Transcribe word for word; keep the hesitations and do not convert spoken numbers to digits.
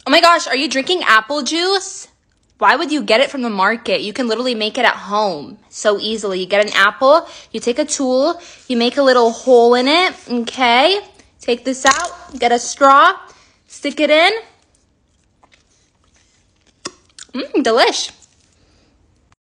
Oh my gosh, are you drinking apple juice? Why would you get it from the market? You can literally make it at home so easily. You get an apple, you take a tool, you make a little hole in it, okay? Take this out, get a straw, stick it in. Mmm, delish.